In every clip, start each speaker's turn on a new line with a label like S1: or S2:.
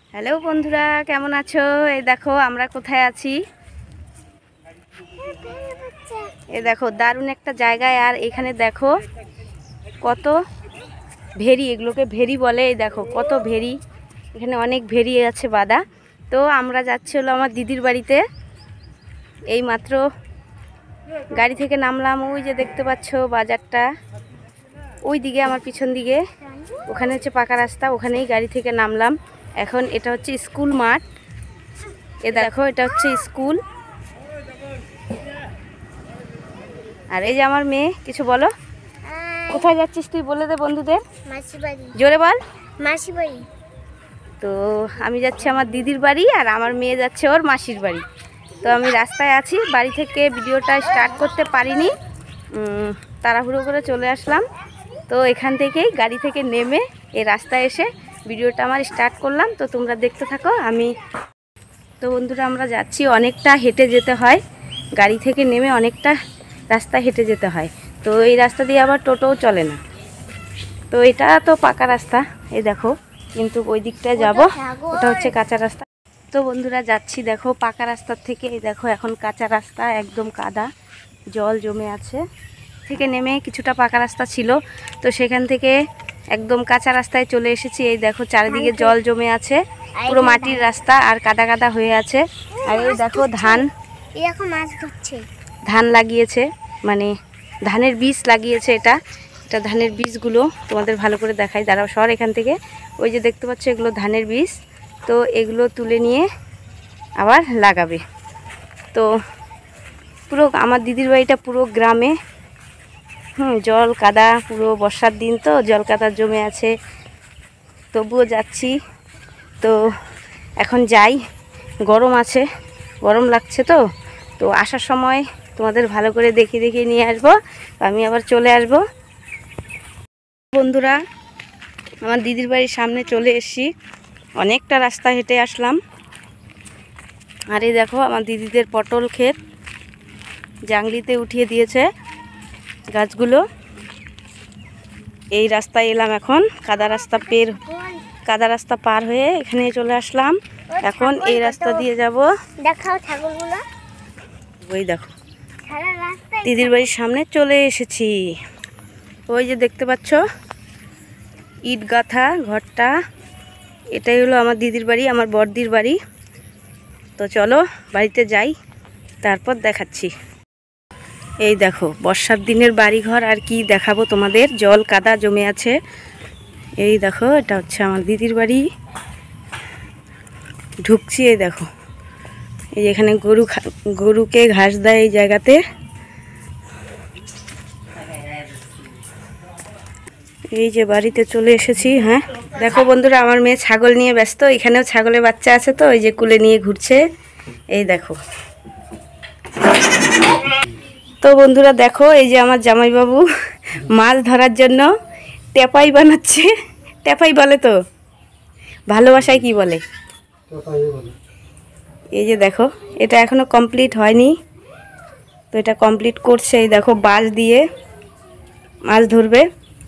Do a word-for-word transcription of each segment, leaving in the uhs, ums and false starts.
S1: Hello বন্ধুরা, কেমন আছো? এই দেখো আমরা কোথায় আছি। এই দেখো দারুণ একটা জায়গায়। আর এখানে দেখো কত ভেরি, এগুলোকে ভেরি বলে। এই দেখো কত ভেরি, এখানে অনেক ভেরি আছে বাঁধা। তো আমরা যাচ্ছি হলো আমার দিদির বাড়িতে। এই মাত্র গাড়ি থেকে নামলাম। ওই যে দেখতে পাচ্ছ বাজারটা, ওই দিকে আমার পিছন দিকে, ওখানে হচ্ছে পাকা রাস্তা, ওখানেই গাড়ি থেকে নামলাম। এখন এটা হচ্ছে স্কুল মাঠ। এ দেখো এটা হচ্ছে স্কুল। আর এই যে আমার মেয়ে, কিছু বলো। কোথায় যাচ্ছিস তুই বলে দে বন্ধুদের।
S2: মাসির বাড়ি।
S1: জোরে বল।
S2: মাসির বাড়ি।
S1: তো আমি যাচ্ছি আমার দিদির বাড়ি, আর আমার মেয়ে যাচ্ছে ওর মাসির বাড়ি। তো আমি রাস্তায় আছি, বাড়ি থেকে ভিডিওটা স্টার্ট করতে পারিনি, তাড়াহুড়ো করে চলে আসলাম। তো এখান থেকেই গাড়ি থেকে নেমে এই রাস্তায় এসে ভিডিওটা আমার স্টার্ট করলাম। তো তোমরা দেখতে থাকো। আমি তো বন্ধুরা আমরা যাচ্ছি, অনেকটা হেঁটে যেতে হয়, গাড়ি থেকে নেমে অনেকটা রাস্তা হেঁটে যেতে হয়। তো এই রাস্তা দিয়ে আবার টোটোও চলে না। তো এটা তো পাকা রাস্তা, এই দেখো, কিন্তু ওই দিকটায় যাব, ওটা হচ্ছে কাঁচা রাস্তা। তো বন্ধুরা যাচ্ছি, দেখো পাকা রাস্তার থেকে এই দেখো এখন কাঁচা রাস্তা, একদম কাদা, জল জমে আছে। থেকে নেমে কিছুটা পাকা রাস্তা ছিল, তো সেখান থেকে একদম কাঁচা রাস্তায় চলে এসেছি। এই দেখো চারিদিকে জল জমে আছে, পুরো মাটির রাস্তা আর কাদা কাদা হয়ে আছে। আর এই দেখো ধান,
S2: এরকম মাছ ধরছে,
S1: ধান লাগিয়েছে, মানে ধানের বীজ লাগিয়েছে। এটা এটা ধানের বীজগুলো তোমাদের ভালো করে দেখাই, দাঁড়াও সর এখান থেকে। ওই যে দেখতে পাচ্ছ এগুলো ধানের বীজ। তো এগুলো তুলে নিয়ে আবার লাগাবে। তো পুরো আমার দিদির বাড়িটা পুরো গ্রামে, হুম জল কাদা, পুরো বর্ষার দিন তো জল কাদা জমে আছে। তবুও যাচ্ছি। তো এখন যাই, গরম আছে, গরম লাগছে। তো তো আসার সময় তোমাদের ভালো করে দেখিয়ে দেখিয়ে নিয়ে আসবো, আমি আবার চলে আসব। বন্ধুরা আমার দিদির বাড়ির সামনে চলে এসেছি, অনেকটা রাস্তা হেঁটে আসলাম। আর এই দেখো আমার দিদিদের পটল ক্ষেত, জাংলিতে উঠিয়ে দিয়েছে গাছগুলো। এই রাস্তায় এলাম এখন, কাদা রাস্তা পের কাদা রাস্তা পার হয়ে এখানে চলে আসলাম। এখন এই রাস্তা দিয়ে যাব।
S2: দেখাও ছাগলগুলো।
S1: ওই দেখো দিদির বাড়ির সামনে চলে এসেছি। ওই যে দেখতে পাচ্ছ ইট গাঁথা ঘরটা, এটাই হলো আমার দিদির বাড়ি, আমার বড়দির বাড়ি। তো চলো বাড়িতে যাই, তারপর দেখাচ্ছি। এই দেখো বর্ষার দিনের বাড়ি ঘর, আর কি দেখাবো তোমাদের, জল কাদা জমে আছে। এই দেখো এটা হচ্ছে আমার দিদির বাড়ি। ঢুকছি, এই দেখো এই যে এখানে গরু গরুকে ঘাস দেয় এই জায়গাতে। এই যে বাড়িতে চলে এসেছি। হ্যাঁ দেখো বন্ধুরা আমার মেয়ে ছাগল নিয়ে ব্যস্ত, এখানেও ছাগলের বাচ্চা আছে, তো এই যে কুলে নিয়ে ঘুরছে। এই দেখো। তো বন্ধুরা দেখো এই যে আমার জামাইবাবু মাছ ধরার জন্য টেপাই বানাচ্ছে। টেপাই বলে তো ভালোবাসায় কি বলে? এই যে দেখো এটা এখনো কমপ্লিট হয়নি, তো এটা কমপ্লিট করছে। এই দেখো বাঁশ দিয়ে মাছ ধরবে।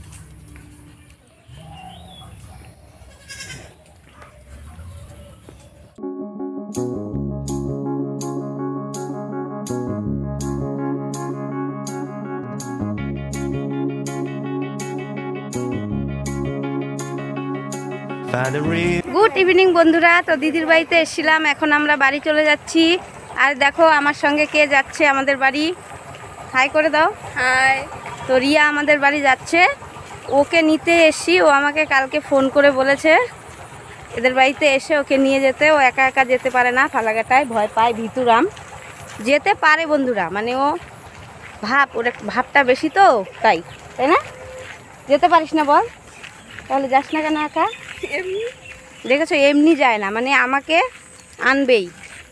S1: গুড ইভিনিং বন্ধুরা, তো দিদির বাড়িতে এসেছিলাম, এখন আমরা বাড়ি চলে যাচ্ছি। আর দেখো আমার সঙ্গে কে যাচ্ছে আমাদের বাড়ি, হাই করে দাও। হাই। তো রিয়া আমাদের বাড়ি যাচ্ছে, ওকে নিতে এসছি। ও আমাকে কালকে ফোন করে বলেছে এদের বাড়িতে এসে ওকে নিয়ে যেতে। ও একা একা যেতে পারে না, ফালাকাটায় ভয় পায়, ভিতুরাম। যেতে পারে বন্ধুরা, মানে ও ভাব, ওর ভাবটা বেশি, তো তাই তাই না? যেতে পারিস না বল, তাহলে যাস না কেন একা? এমনি দেখেছো, এমনি যায় না, মানে আমাকে আনবেই।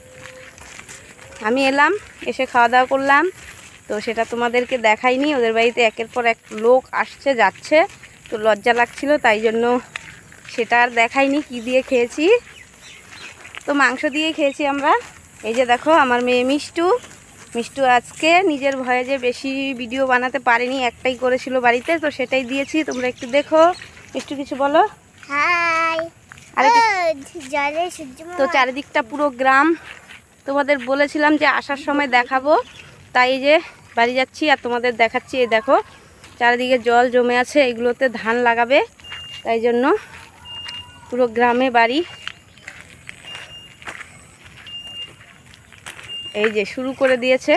S1: আমি এলাম, এসে খাওয়া দাওয়া করলাম, তো সেটা তোমাদেরকে দেখাইনি। ওদের বাড়িতে একের পর এক লোক আসছে যাচ্ছে, তো লজ্জা লাগছিল, তাই জন্য সেটা আর দেখাইনি কি দিয়ে খেয়েছি। তো মাংস দিয়ে খেয়েছি আমরা। এই যে দেখো আমার মেয়ে মিষ্টু, মিষ্টু আজকে নিজের ভয়ে যে বেশি ভিডিও বানাতে পারেনি, একটাই করেছিল বাড়িতে, তো সেটাই দিয়েছি, তোমরা একটু দেখো। মিষ্টু কিছু বলো।
S2: হাই।
S1: আর এদিকে
S2: জলে সূর্য
S1: তো চারিদিকটা পুরো গ্রাম। তোমাদের বলেছিলাম যে আসার সময় দেখাবো, তাই এই যে বাড়ি যাচ্ছি আর তোমাদের দেখাচ্ছি। এই দেখো চারিদিকে জল জমে আছে, এগুলোতে ধান লাগাবে, তাই জন্য পুরো গ্রামে বাড়ি। এই যে শুরু করে দিয়েছে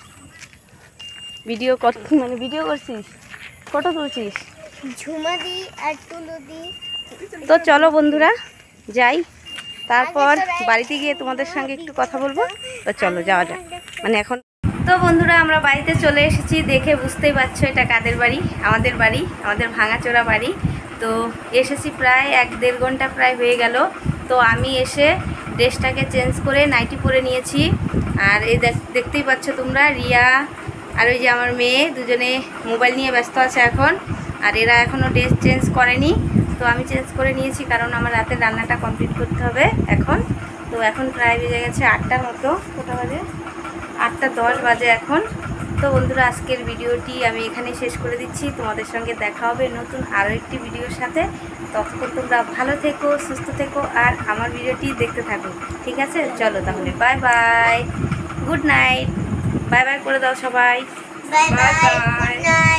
S1: ভিডিও কর, মানে ভিডিও করছিস, ফটো তুলছিস।
S2: ঝুমা দি আর তুলো দি।
S1: তো চলো বন্ধুরা যাই, তারপর বাড়িতে গিয়ে তোমাদের সঙ্গে একটু কথা বলবো। তো চলো যাওয়া যাক, মানে এখন। তো বন্ধুরা আমরা বাড়িতে চলে এসেছি, দেখে বুঝতেই পারছো এটা কাদের বাড়ি, আমাদের বাড়ি, আমাদের ভাঙাচোরা বাড়ি। তো এসেছি প্রায় এক দেড় ঘন্টা প্রায় হয়ে গেল। তো আমি এসে ড্রেসটাকে চেঞ্জ করে নাইটি পরে নিয়েছি। আর এই দেখতেই পাচ্ছ তোমরা, রিয়া আর ওই যে আমার মেয়ে দুজনে মোবাইল নিয়ে ব্যস্ত আছে এখন। আর এরা এখনও ড্রেস চেঞ্জ করেনি, তো আমি চেঞ্জ করে নিয়েছি কারণ আমার রাতের রান্নাটা কমপ্লিট করতে হবে এখন। তো এখন প্রায় বেজে গেছে আটটার মতো, কটা বাজে, আটটা দশ বাজে এখন। তো বন্ধুরা আজকের ভিডিওটি আমি এখানে শেষ করে দিচ্ছি। তোমাদের সঙ্গে দেখা হবে নতুন আরও একটি ভিডিওর সাথে। ততক্ষণ তোমরা ভালো থেকো, সুস্থ থেকো আর আমার ভিডিওটি দেখতে থাকো, ঠিক আছে? চলো তাহলে, bye bye, good night, bye bye করে দাও সবাই,
S2: bye bye,
S1: bye
S2: good
S1: bye.
S2: Night.